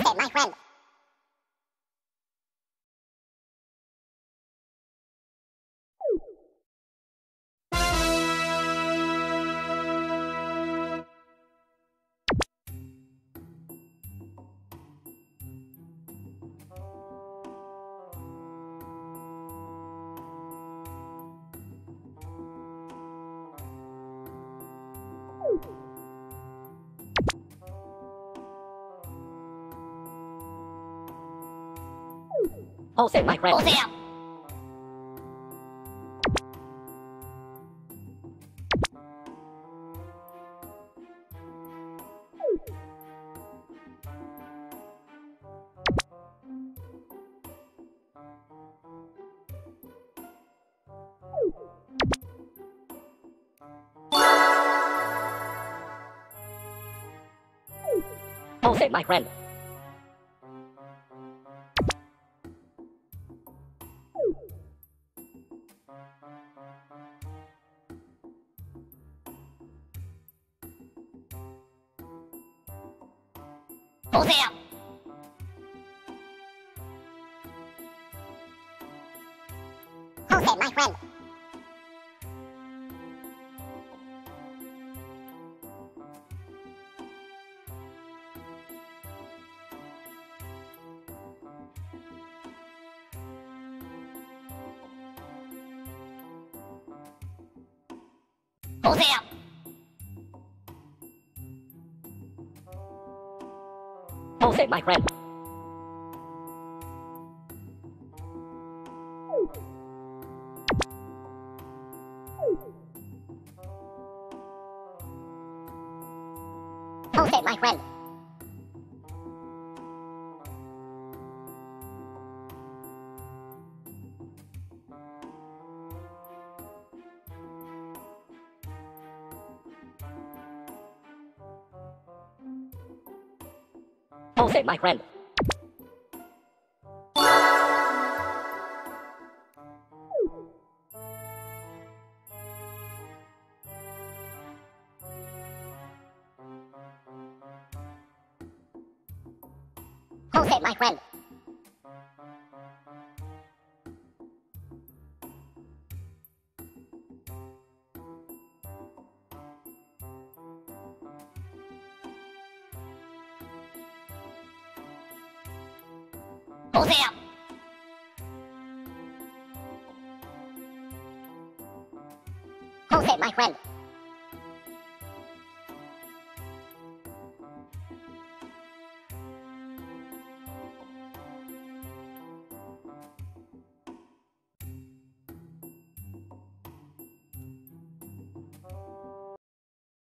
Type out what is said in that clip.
Jose, my friend. Jose, my friend. Jose out. Jose, my friend. Jose out. Jose, my friend. Jose out. Jose, my friend. Jose, my friend. Jose, my friend. Jose, my friend. Jose out. Jose, my friend.